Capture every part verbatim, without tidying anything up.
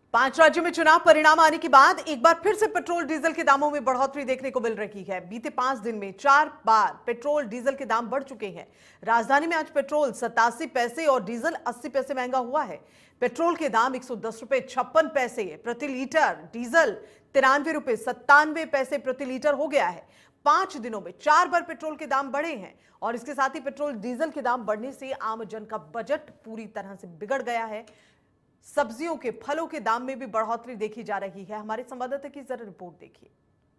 पांच राज्यों में चुनाव परिणाम आने के बाद एक बार फिर से पेट्रोल डीजल के दामों में बढ़ोतरी देखने को मिल रही है। बीते पांच दिन में चार बार पेट्रोल डीजल के दाम बढ़ चुके हैं। राजधानी में आज पेट्रोल सतासी पैसे और डीजल अस्सी पैसे महंगा हुआ है। पेट्रोल के दाम एक सौ दस रुपए छप्पन पैसे प्रति लीटर, डीजल तिरानवे रुपए सत्तानवे पैसे प्रति लीटर हो गया है। पांच दिनों में चार बार पेट्रोल के दाम बढ़े हैं और इसके साथ ही पेट्रोल डीजल के दाम बढ़ने से आम जन का बजट पूरी तरह से बिगड़ गया है। सब्जियों के, फलों के दाम में भी बढ़ोतरी देखी जा रही है। हमारे संवाददाता की जरा रिपोर्ट देखिए।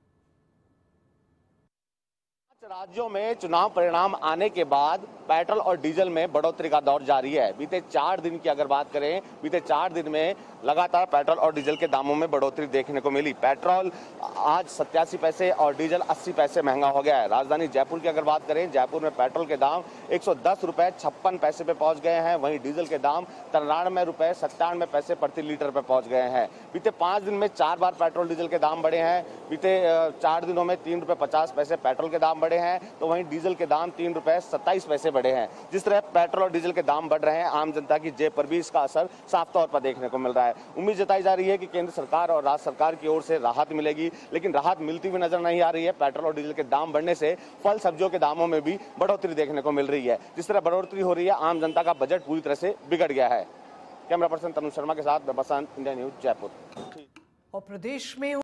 राज्यों में चुनाव परिणाम आने के बाद पेट्रोल और डीजल में बढ़ोतरी का दौर जारी है। बीते चार दिन की अगर बात करें, बीते चार दिन में लगातार पेट्रोल और डीजल के दामों में बढ़ोतरी देखने को मिली। पेट्रोल आज सत्तासी पैसे और डीजल अस्सी पैसे महंगा हो गया है। राजधानी जयपुर की अगर बात करें, जयपुर में पेट्रोल के दाम एक सौ दस रुपए छप्पन पैसे पे पहुंच गए हैं। वहीं डीजल के दाम तिरानवे रुपए सत्तानवे पैसे प्रति लीटर पे पहुंच गए हैं। बीते पांच दिन में चार बार पेट्रोल डीजल के दाम बढ़े हैं। बीते चार दिनों में तीन रुपए पचास पैसे पेट्रोल के दाम बढ़े हैं, तो वहीं डीजल के दाम तीन रुपए सत्ताईस पैसे बढ़े हैं। जिस तरह पेट्रोल और डीजल के दाम बढ़ रहे हैं, आम जनता की जेब पर भी इसका असर साफ तौर पर देखने को मिल रहा है। उम्मीद जताई जा रही है कि केंद्र सरकार और राज्य सरकार की ओर से राहत मिलेगी, लेकिन राहत मिलती हुई नजर नहीं आ रही है। पेट्रोल और डीजल के दाम बढ़ने से फल सब्जियों के दामों में भी बढ़ोतरी देखने को मिल रही है। जिस तरह बढ़ोतरी हो रही है, आम जनता का बजट पूरी तरह से बिगड़ गया है। कैमरा पर्सन तनु शर्मा के साथ बसंत, इंडिया न्यूज, जयपुर। और प्रदेश में